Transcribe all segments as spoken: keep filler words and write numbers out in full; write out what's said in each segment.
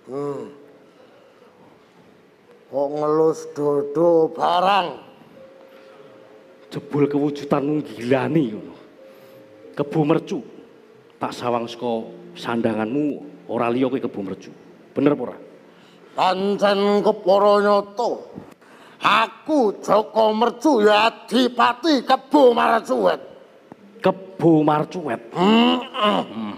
Hmm. Kok ngelus dodo barang. Jebul kewujudanmu gilani ngono. Kebo mercu. Tak sawang saka sandanganmu ora liya kowe kebo mercu. Bener apa ora? Pancen kepara nyata. Aku Joko Mercu ya adipati Kebo Marcuet. Kebo Marcuet. Heeh.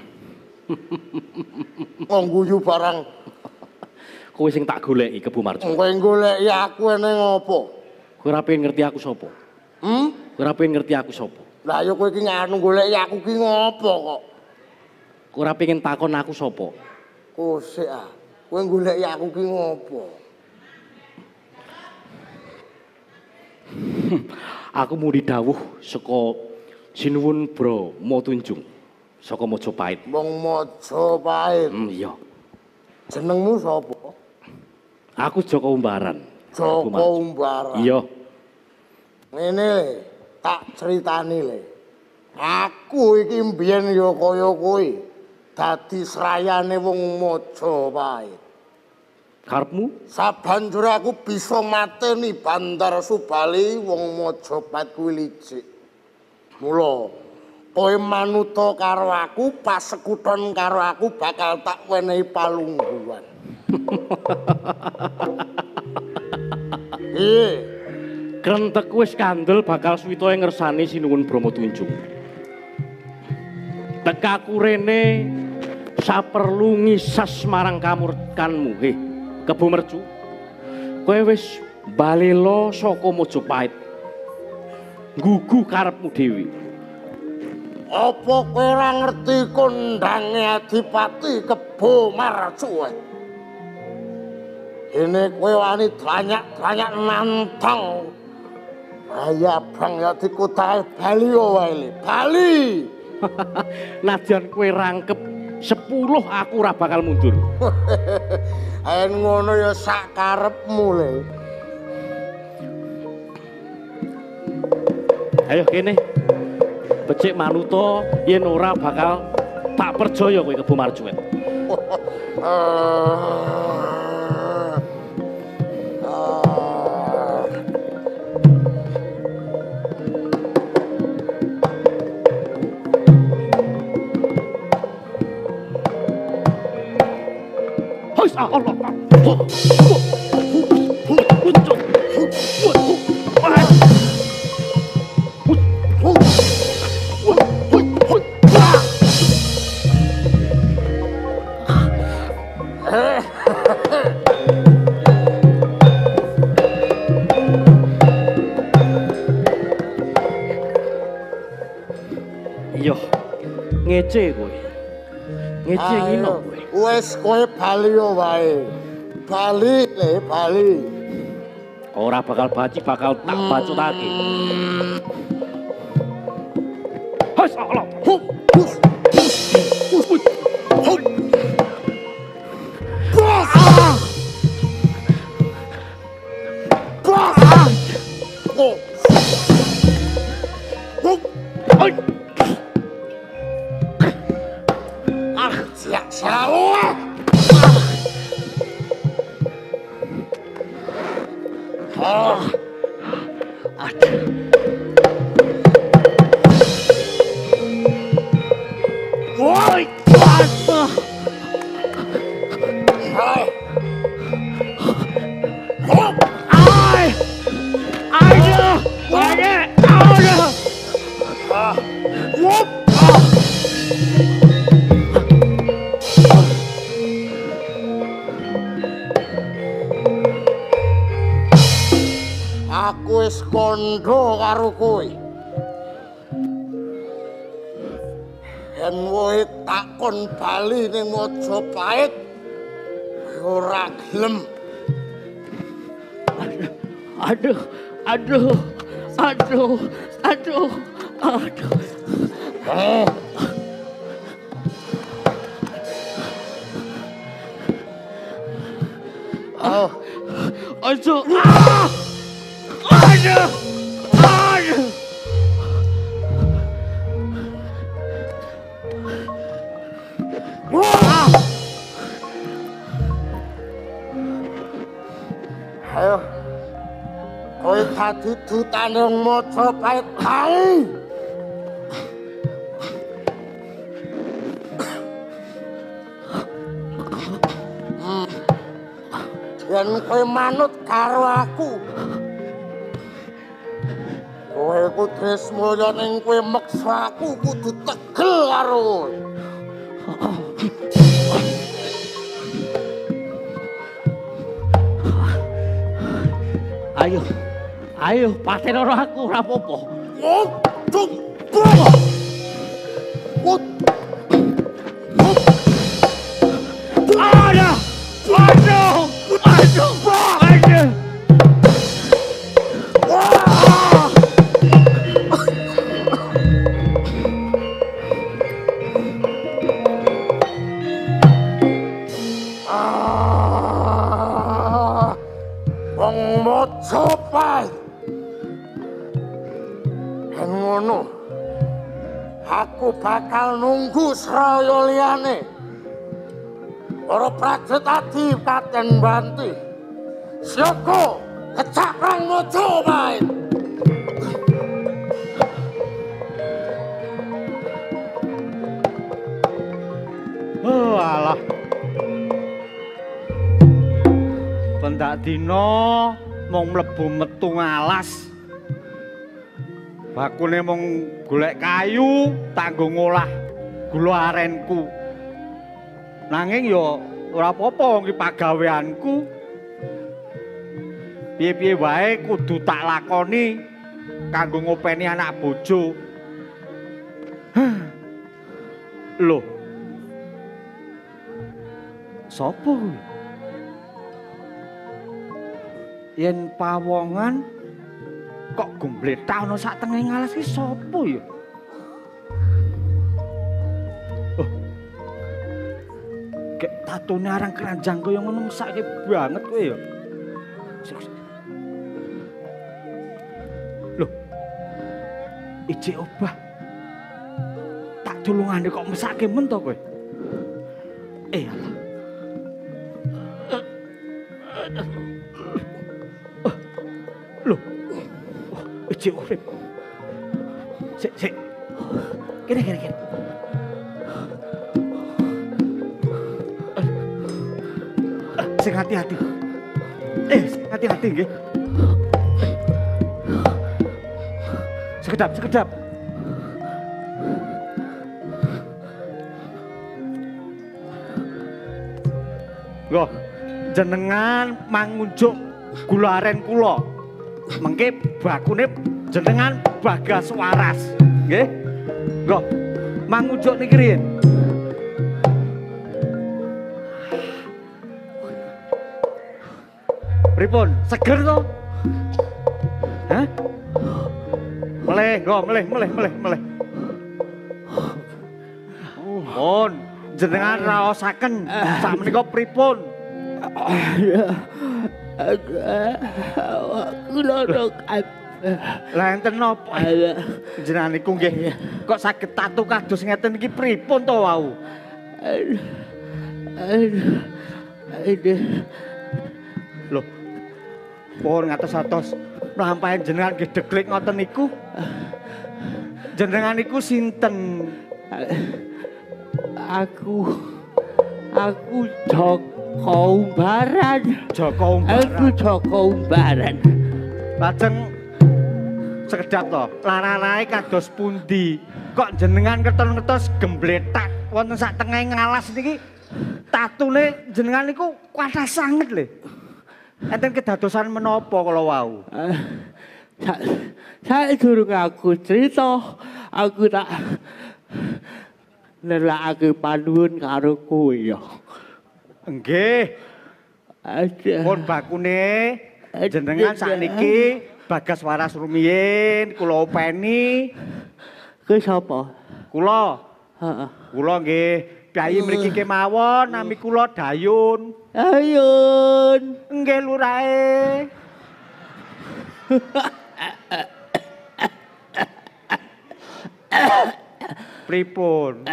Wong guyu barang. Kowe sing tak goleki Kebo Marcuet. Kowe goleki aku ene ngopo? Kowe ora pengen ngerti aku sapa? Hmm? Kowe ora pengen ngerti aku sapa? Lah ya kowe iki nganu goleki aku ki ngopo kok? Kowe ora pengen takon aku sapa? Kosek ah. Kowe goleki aku ki ngopo? Aku muni dawuh saka Sinuwun Brahma Tunjung saka Majapahit. Wong Majapahit. Hmm, iya. Jenengmu sapa? Aku Joko Umbaran. Joko Umbaran. Iya. Ngene le, tak critani le. Aku iki mbiyen ya kaya kowe. Dadi srayane wong Majapahit. Karepmu? Sabanjure aku bisa mateni Bandar Subali wong Majapahit kuwi licik. Mula kowe manuta karo aku, pasekuton karo aku bakal tak wenehi palungguhan. Iye, Krentek wis kandel bakal suwita ngersani Sinuwun Brahma Tunjung. Tekaku rene saperlu ngisas marang kamurkanmu, he. Kebo Mercu, kowe wis balela saka Majapahit. Nggugu karepmu dhewe. apa kowe ora ngerti kondange adipati Kebo Marcuet? Ini kowe wani banyak-banyak nantang. Ayah bang ya di kota Bali wae. Bali. Nadyan kowe rangkep sepuluh aku ora bakal mundur. Ayen ngono ya sak karepmu le. Ayo kene. Becik manuta yen ora bakal tak percaya kowe Kebo Marcuet. Allah. Iya, ngece kowe. Ngece ngino kowe. Wes kowe Bali wae. Bali le Bali. Ora bakal baci bakal tak bacotake. Hus Allah. Hus. Hus. Hus. Hus. Bos. Bos. Oh. Hus. Ai. Ah, siap siap. Ah, aduh. Woi, apa? Hai. Ai. Aduh, banyak. Aduh. Ah. Wop. Ah. Aku wis kandha karo kowe. Yen kowe takon bali ning Majapahit ora gelem. Aduh, aduh, aduh, aduh, aduh. Eh. Oh, aduh. Ah! Aduh! Aduh! Wah! Ayo. Kowe dadi dutane Majapahit kae. Hmm. Yen kowe manut karo aku. Kowe kudu tresmoyo ning kowe meksa aku kudu tegel karo kowe. Ayo, ayo, paten ora aku, ora apa-apa. Waduh, Ada, aduh, aduh, aduh. Wong Majapahit. Yen ngono, aku bakal nunggu Sraya liyane. Para prajurit adi Katen Banti. Siaga kecak perang Majapahit. Oh, alah. Pendak dina mung mlebu metu ngalas. Bakune mung golek kayu kanggo ngolah gula arenku. Nanging ya ora apa-apa iki pagaweanku. Piye-piye wae kudu tak lakoni kanggo ngopeni anak bojo. Loh. Sopo kuwi? Yen pawongan kok gembletak ana sak tengah ngalas iki sapa ya? Oh. Kek tatune arang keranjang kaya ngono mesake banget kowe ya. Loh. Ijik obah. Tak tulungane kok mesake men to kowe? Eh alah. Loh. Oh, ijik urip. Sik, sik. Kene, kene, kene. Sing hati-hati. Eh, hati-hati nggih. Sekedap, sekedap. Loh, jenengan mangunjuk gula aren kula. Mengke bakune jenengan Bagas Waras, nggih. Nggo, mangunjuk niki riyen. Pripun? Seger to? Hah? Meleh, nggo, meleh, meleh, meleh, meleh. Mohon jenengan raosaken sakmenika pripun? Kula nok Lah enten napa? Jenengan niku nggih kok saged tatu kados ngeten iki pripun to wau? Aduh. Aduh. Aduh. Loh. Pun ngatos-atos mlampahe jenengan nggih deklik ngoten niku. Jenengan niku sinten? Aku aku Joko Umbaran. Joko Umbaran. Aku Joko Umbaran. Lajeng sekedap to, laranae kados pundi? Kok jenengan keton-ketos gembletak wonten sak tengah ngalas niki? Tatune jenengan niku kuatah sanget lho. Enten kedadosan menapa kala wau? Saya durung aku cerita, aku tak nelakake panuwun karo kowe ya. Nggih. Pun bakune jenengan sakniki Bagas Waras rumiyin kula openi. Kowe sapa? Kula. Heeh. Kula nggih Dayi mriki kemawon nami kula Dayun. Dayun. Nggih lurahe. Pripun?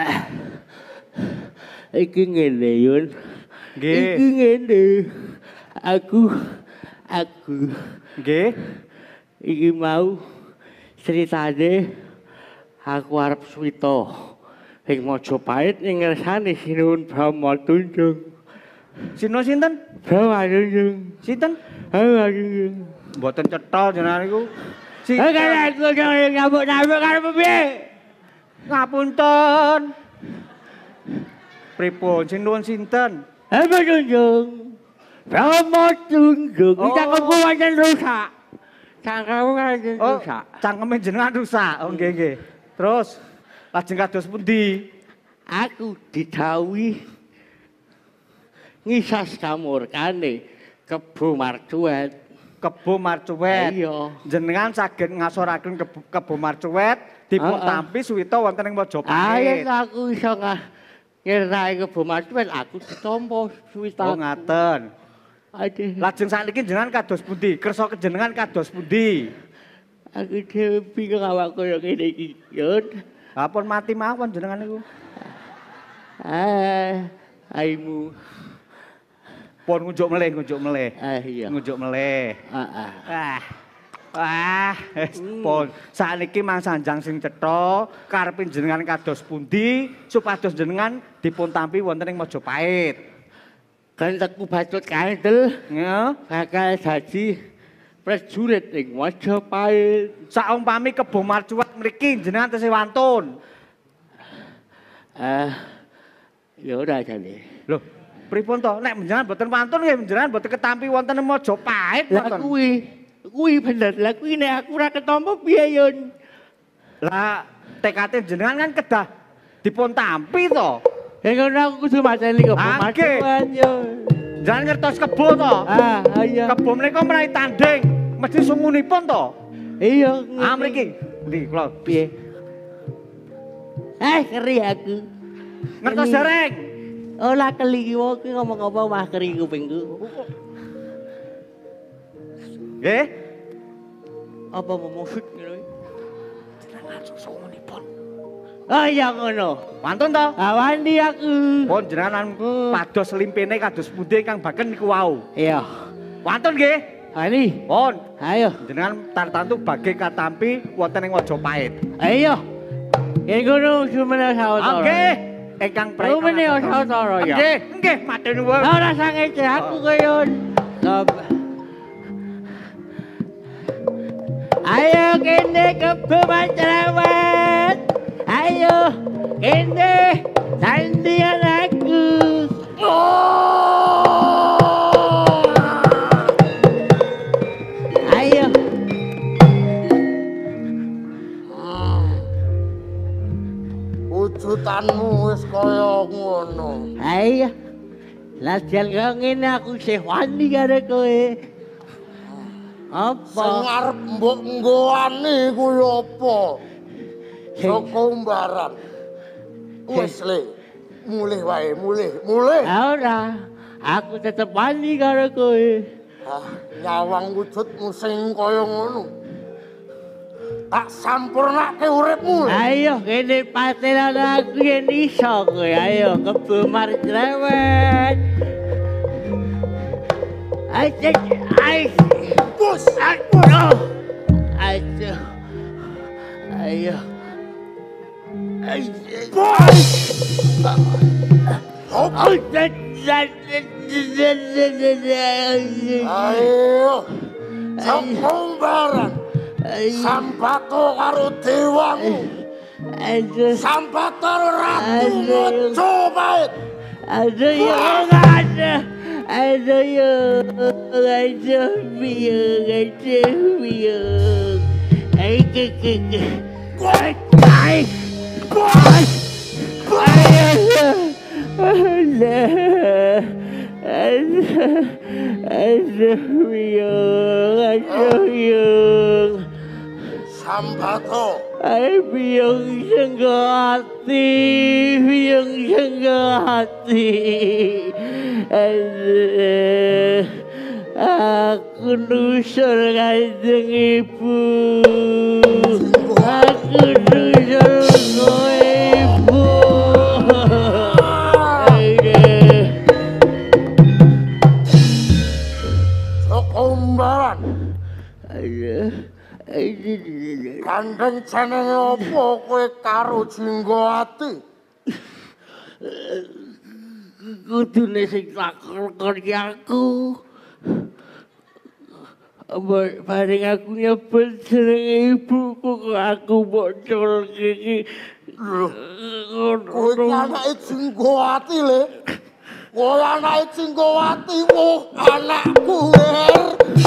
Iki ngene Yun. Nggih. Iki ngene. Aku aku Nggih. iki mau ceritane aku arep suwita ing Majapahit ing ngersane Sinuwun Brahma Tunjung. Sino sinten? Brahma Tunjung. Sinten? Brahma Tunjung. Mboten cetha jenengan niku. Eh kan aku nyambut-nyambut karo piye? Ngapunten. Pripun sinuwun sinten? Brahma Tunjung. Brahma Tunjung. Kita Oh. kok pancen rusak. Cangkemmu kan Oh, rusak. cangkeme jenengan rusak. Oh nggih nggih. Terus lajeng kados pundi? Aku didhawuhi ngisas kamurkane Kebo Marcuet. Kebo Marcuet. Iya. Jenengan saged ngasoraken kebo, kebo Marcuet dipun Heeh. tampi suwita wonten ing Ayo Majapahit. aku iso ngerai Kebo Marcuet aku ditampa suwita. Oh ngaten. Aduh. Lajeng sakniki jenengan kados pundi? Kersa jenengan kados pundi? Aku dhewe bingung awakku kaya ngene iki, Yun. Apun mati mawon jenengan niku. Ah, aimu. Pun ngunjuk melih, ngunjuk melih. Ah iya. Ngunjuk melih. Ah ah. Ah. Wah, wis pun sakniki Mang Sanjang sing cetha karepin jenengan kados pundi supados jenengan dipun tampi wonten ing Majapahit. Kan teku Bacut Kandel Ya, bakal dadi prajurit ing Majapahit. saumpami Kebo Marcuet mriki jenengan tesih wantun. Ah, ya ora jane. Lho, pripun to? Nek jenengan boten wantun nggih jenengan boten ketampi wonten ing Majapahit Lah ngoten. kuwi, kuwi bener. Lah kuwi nek aku ora ketampa piye, Yun? Lah tekate jenengan kan kedah dipun tampi to. Ya ngono aku kudu mateni Kebo Ah, nggih. Marcuet, Yun. Jangan ngertos kebo to. Ah, iya. Kebo menika menawi tanding mesti sungunipun to. Iya. Ah mriki. Ndi kula Piye? Eh, keri aku. ngertos Ini- dereng. Ora keli ki wong ki ngomong apa mah keri kupingku. Nggih. Apa mau maksud ngono? Jenengan susunipun. Oh iya ngono. Wantun to. Awani aku. Pun jenengan pados limpene kados pundi ingkang baken niku wau. Iya. Wantun nggih. Ani, Pun ayo. jenengan tartantu badhe katampi wonten ing Majapahit. Ayo. Yen ngono sumene sawetara. Nggih. Ingkang praika. Sumene sawetara ya. Nggih, nggih, matur nuwun. Ora sangece aku koyon. Ayo kene Kebo Marcuet. Ayo kene tandingan aku. Ayo. Wujudanmu wis kaya ngono. Ayo. Lajan kaya ngene aku sih wani karo kowe. Apa? Sing arep mbok nggowane kuwi apa? Sing- Saka umbaran. Wis le. Mulih wae, mulih, mulih. Ora. Aku tetep wani karo kowe. Ah, nyawang wujudmu sing kaya ngono. Tak sampurnake uripmu. Ayo kene patenan aku yen iso kowe. Ayo Kebo Marcuet. Ayo, ayo. Bus, Aku. Ayo. Ayo. Ayo. bus. Oh, dan dan dan dan dan Ayo. Saka umbaran. Sambato karo dewamu. Aduh, Sambato karo ratu Aduh. Majapahit. aduh ya ada, aduh ya, aduh biung, aduh biung, aduh aduh, aduh biung, aduh biung. Sambato. Ay, biyong sanggati, biyong sanggati. Aduh, aku nusur kanjeng ibu. Aku nusur ko ibu. Aduh. Saka Gandeng jenenge apa kowe karo Jinggowati? Kudune sing takon aku. Bareng aku nyebut jeneng ibuku kok aku bocor iki. Kowe anake Jinggowati le. Kowe anake Jinggowati, woh anakku wer.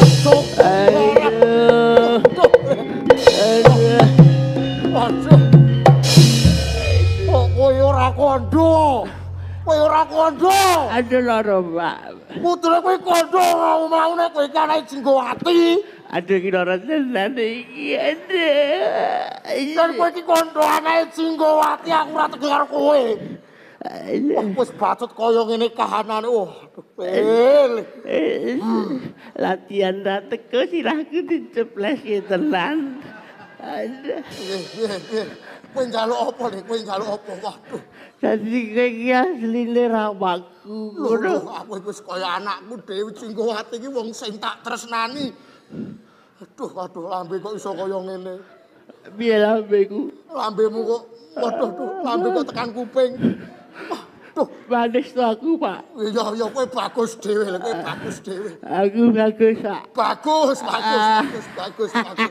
Aduh. Aduh. Aduh. Kok kowe ora kondo? Kowe ora kondo. Aduh loro, Pak. Putune kowe kondo mau-maune kowe iki anake Jinggowati. Aduh iki loro tenan iki. Aduh. Dan kowe iki kondo anake Jinggowati, aku ora tegar karo kowe. Wah, wis bacot kaya ngene kahanane. Oh, aduh. Latihan ra teko sirahku dicepleske tenan. Aduh. Kowe njaluk apa nek kowe njaluk apa? Waduh. Dadi kowe iki asline rawaku. Lho, aku wis kaya anakku dhewe Jinggowati iki wong sing tak tresnani. Aduh, aduh, lambe kok iso kaya ngene. Piye lambeku? Lambemu kok waduh, aduh, lambe kok tekan kuping. Aduh, manis to aku, Pak. iya iya kowe bagus dhewe, lho kowe bagus dhewe. Aku bagus, Pak. Bagus, bagus, bagus, bagus, bagus.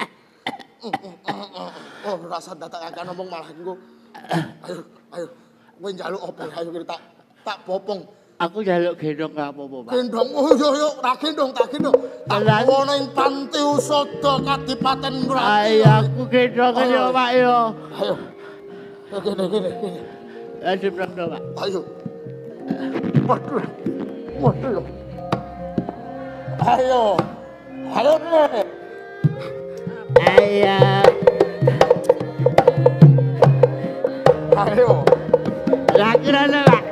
Oh, rasa dadak akeh ngomong malah engko. Ayo, ayo. Kowe njaluk apa? Ayo tak tak popong. Aku njaluk gendong gak apa-apa, Pak. Gendong, oh iya iya, tak gendong, tak gendong. Tak bawa ning panti usada Kadipaten Mrati. Ayo aku gendong yo, Pak yo. Ayo. Ayo kene kene kene. Ayo prangdo, Pak. Ayo. Waduh. Waduh. Ayo. Ayo nih. Ayo. Ayo. Lagi rono, Pak.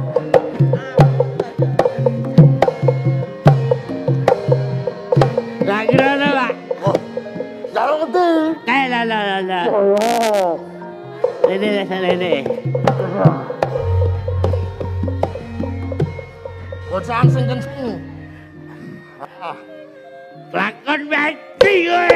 Lagi rono, Pak. Oh. Jaluk ngendi? Kae la la la la. Ini sana ini. Gocakan sing kenceng. Ah. Lakon mati kowe.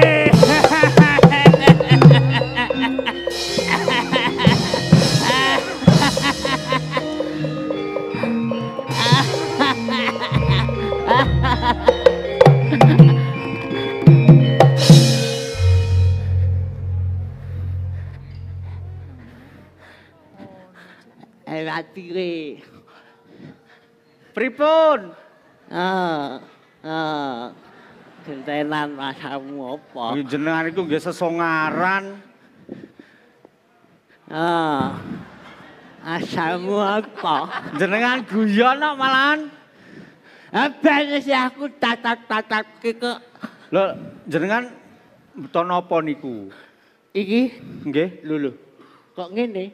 Eh mati kowe. Pripun? Ah, ah. Gentenan masamu apa? Jenengan iku nggih sesongaran. Ah. Asamu apa? Jenengan guyon kok malahan. Apa sih aku tatat-tatat kok. Lho, jenengan beto napa niku? Iki Nggih. lho lho. Kok ngene?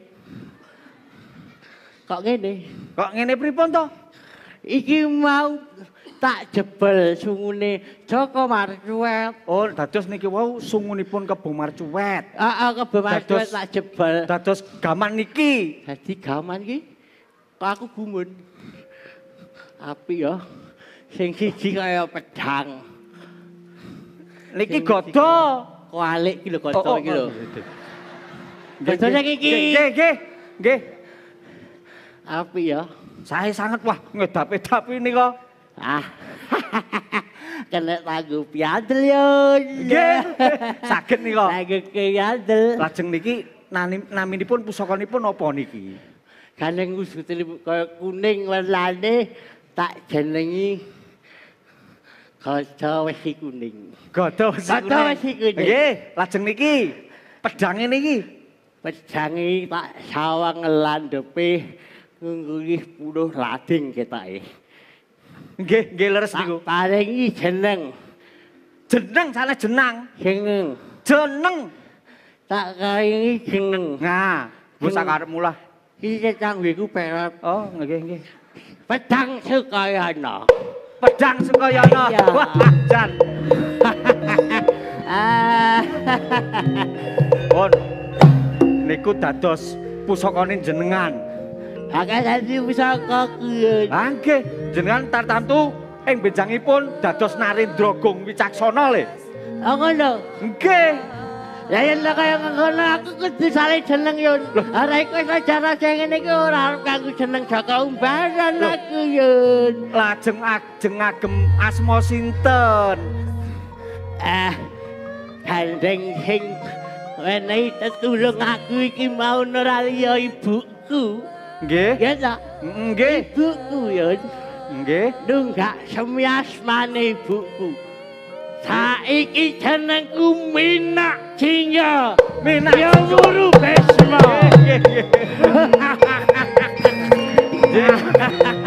Kok ngene? Kok ngene pripun to? Iki mau tak jebel sungune Joko Marcuet. Oh, dados niki wau sungunipun Kebo Marcuet. Heeh, Kebo Marcuet Dados- tak jebel. Dados gaman niki. Dadi gaman iki kok aku gumun. Api ya. Sing siji kaya pedhang. Niki Sing godo. Kok alik iki lho Oh, kanca oh, iki lho. Nggih, Godone nggih, iki. Nggih, nggih. Nggih. Api ya. Sae sanget wah ngedap-edapi nika. Ah. Kena lagu piadel yo. Nggih. Saged nika. Lagu piadel. Lajeng niki nani- naminipun pusakanipun apa niki? Kaneng usutipun kaya kuning warnane tak jenengi kaca wesi kuning. Godo wesi Godo kuning. wesi kuning. Nggih, lajeng niki pedange niki. Pedangi tak sawang ngelandepe ngungguhi puluh lading ketake. Nggih, nggih leres Tak niku. paringi jeneng. Jeneng salah jenang. Jeneng. Jeneng. Tak paringi jeneng. Nah, wis sakarepmu lah. Iki canggiku perot. Oh, nggih, nggih. Pedang Sukayana. Pedang Sukayana. Iya. Wah, jan. Ah. Pun niku dados pusakane jenengan. Akeh dadi pusaka kuwi. Ah nggih, jenengan tartamtu ing benjangipun dados Narendra Gong Wicaksana le. Oh ngono. Nggih. Ya yen lah kaya ngono aku kudu sale jeneng yun. Ora iku wis acara sing ngene iki ora arep kanggo jeneng Jaka Umbaran aku yun. Lajeng ajeng agem asma sinten? Eh, gandeng sing wenehi tetulung aku iki mau ora liya ibuku. Nggih. Ya ta? Nggih. Ibuku yun. Nggih. Nunggak semiasmane ibuku. Saiki jenengku Minak Jinja. Minak ya Guru Besma. Nggih.